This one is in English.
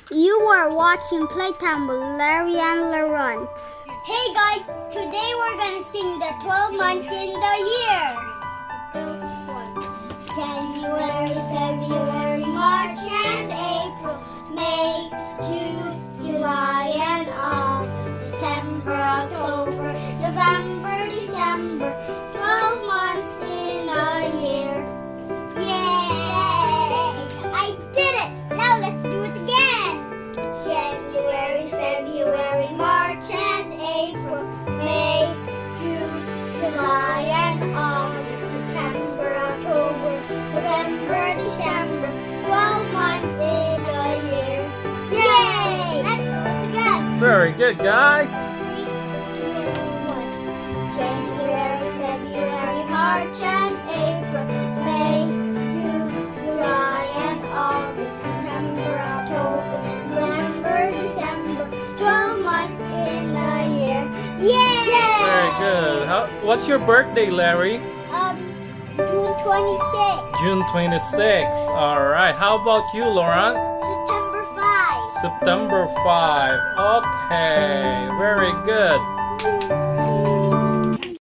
You are watching Playtime with Lehrey and Laurent. Hey guys, today we're gonna sing the 12 months in the year. January, February, March and April, May, June, July and August, September, October, November, December, 12 months in a year. Yay! I did it! Now let's do it again! January, February, March and April, May, June, July and August, September, October, November, December, 12 months in a year. Yay! Let's do it again! Very good, guys! 3, 2, 1. January, February, March and April, May, June, July and August, September, October, November, December, 12 months in a year. Yay! Very good. What's your birthday, Lehrey? June 26th. June 26th. Alright. How about you, Laurent? September 5. September 5. Okay. Very good.